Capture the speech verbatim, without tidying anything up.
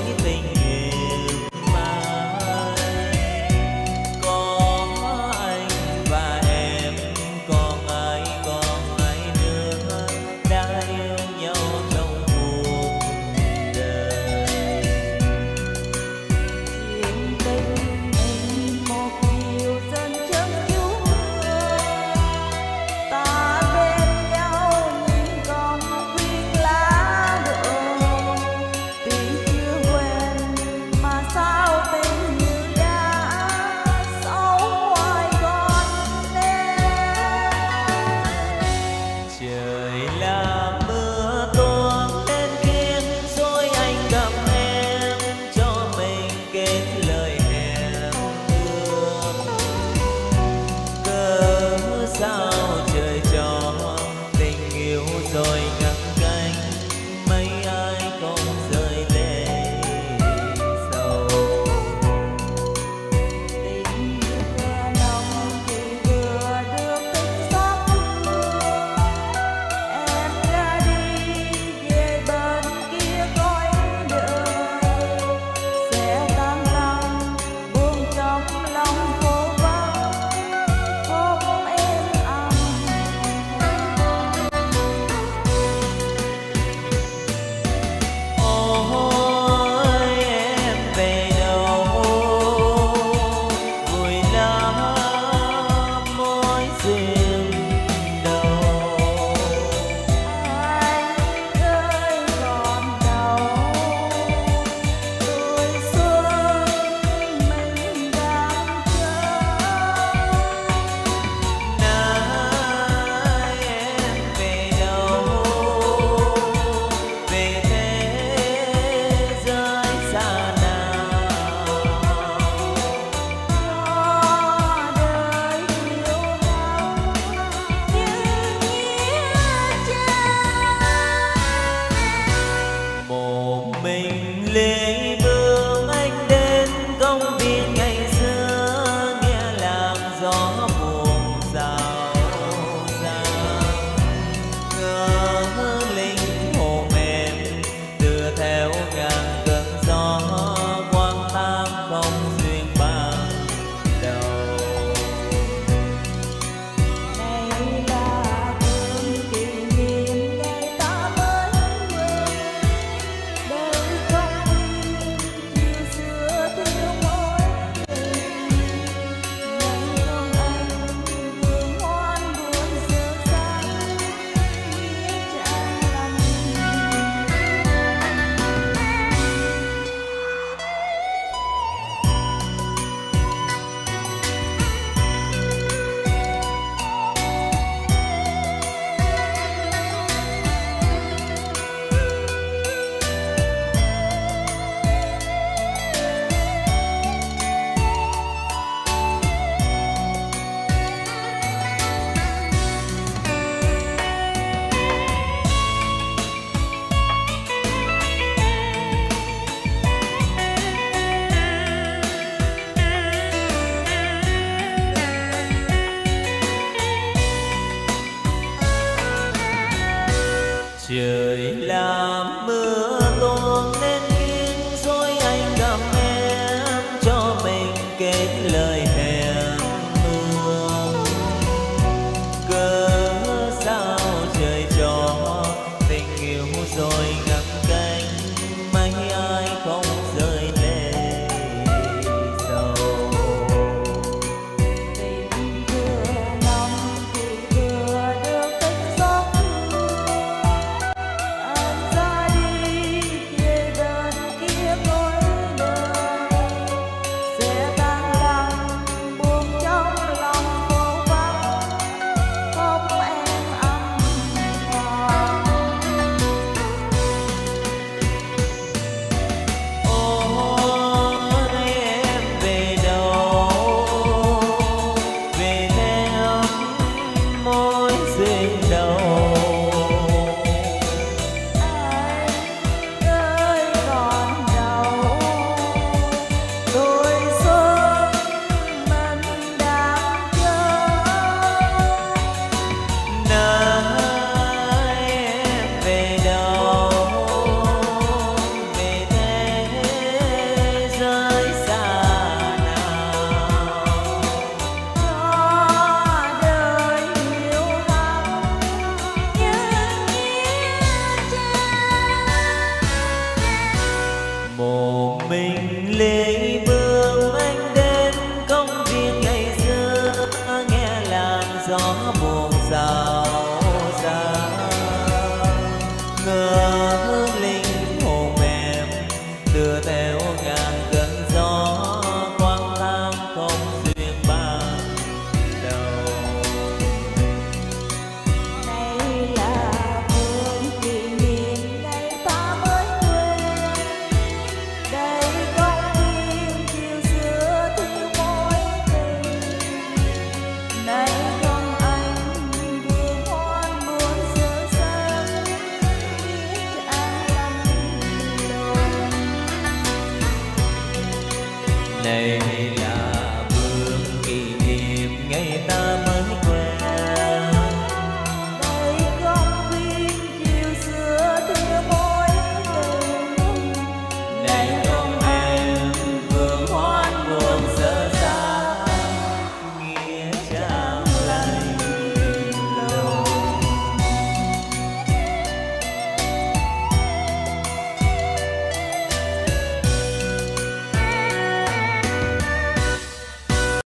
tình nguyện mãi. Có anh và em, còn ai còn ai nữa đã yêu nhau trong cuộc đời. Chuyện tình em một chiều dần chớm chúa, ta bên nhau nhìn con khuyên lá đổ, tuy chưa quen một mình lê bước anh đến công viên ngày xưa, nghe làn gió buồn xào xa, ngỡ hương linh hồn em đưa theo ngàn cơn gió quang lang không duyên ban đầu. Đây là vườn kỷ niệm đây ta mới quên, đây công viên chiều xưa thiếu mối tình, này con anh vườn hoa buồn sơ sớm biết an lành lòng. Này